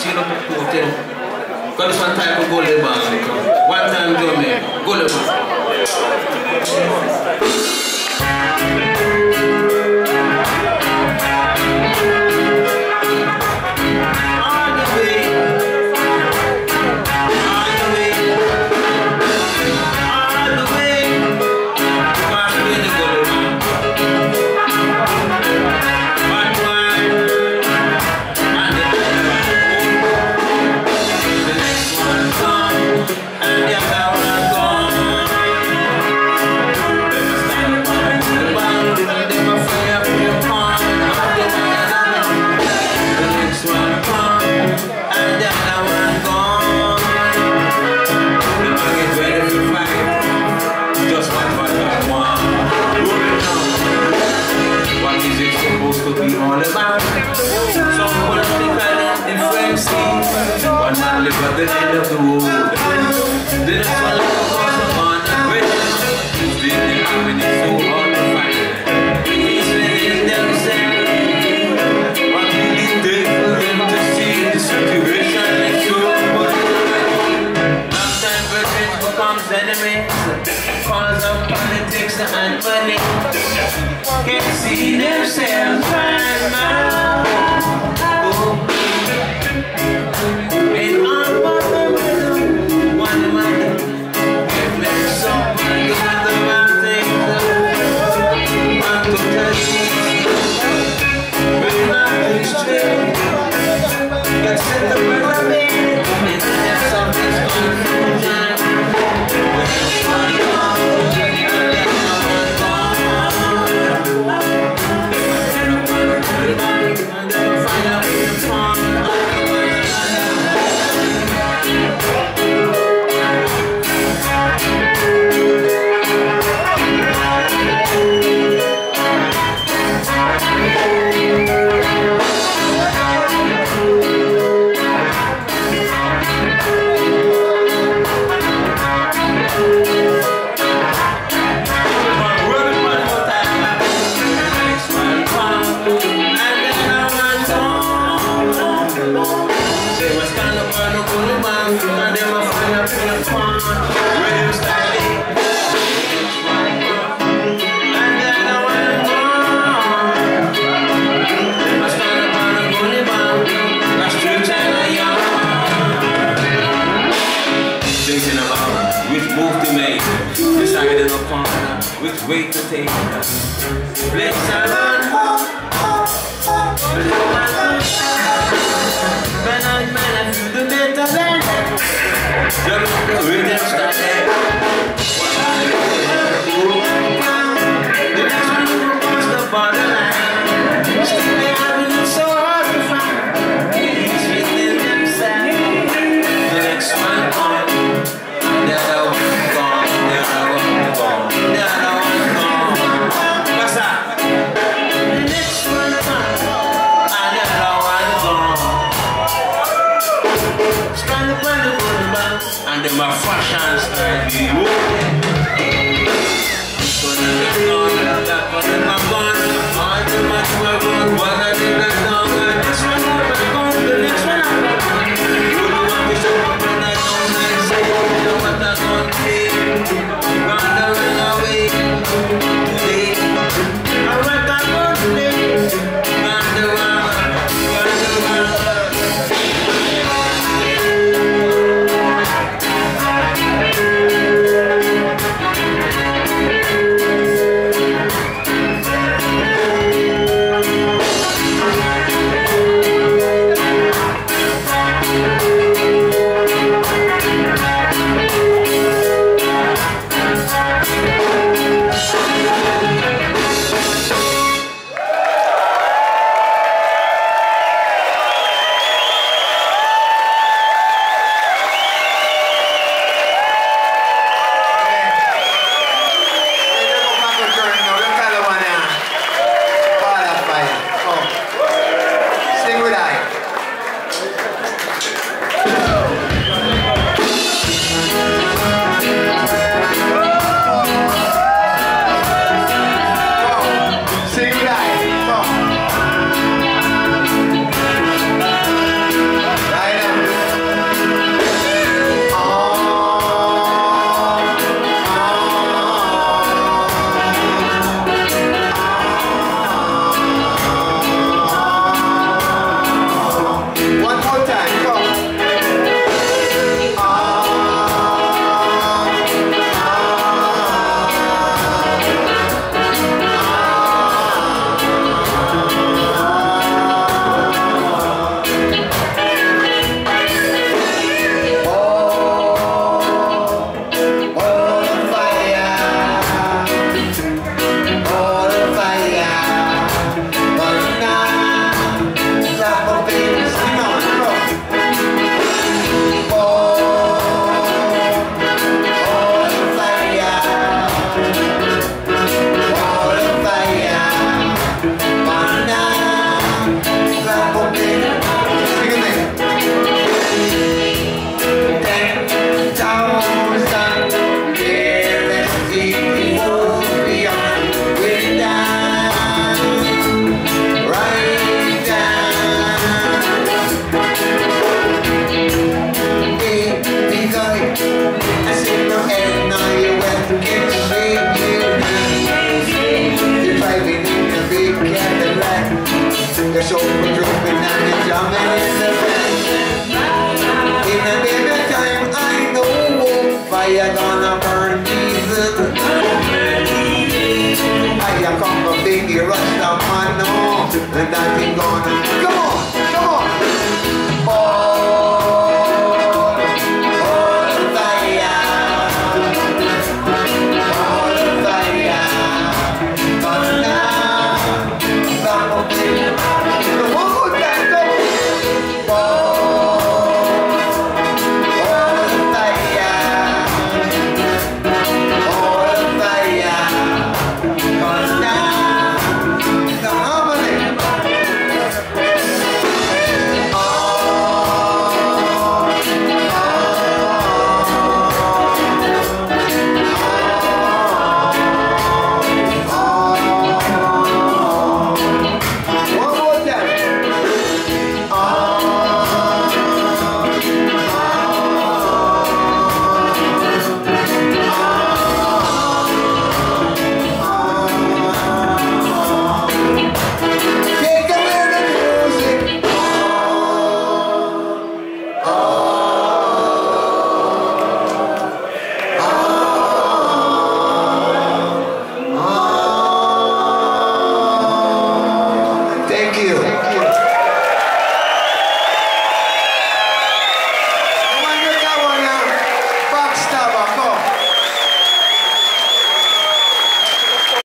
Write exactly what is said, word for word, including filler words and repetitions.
seal up the coat, you know. Because this one type of goalie ball. One time, Joe, man. Goalie ball. Live at the end of the road. The next one like a horse upon a bridge. It's been there when it's so hard to find. He's letting themselves. What will it take for them to see the situation is so bad? Sometimes virgins becomes enemies. Cause of politics and money. Can't see themselves right now. Oh. Which way to take us? Let's run. Man on man, I feel the better than jump the rhythm started. The next one will cross the borderline. Still they having it so hard to find. He's feeling themselves. The next one on. The other one gone. The other one gone. The other one gone. What's that? The next one on. And the other one gone. Stand up on the boulevard. And then my fashion style be moving. So then they're gone. That one in my gun. All the much more good. One I did not know. This one on my gun. The next one on my gun. You don't want to show up when I don't like say. You know what I'm gonna do. Gone the run away. Today. I went on one today. Gone the run. Gone the run. and I've been gone. Go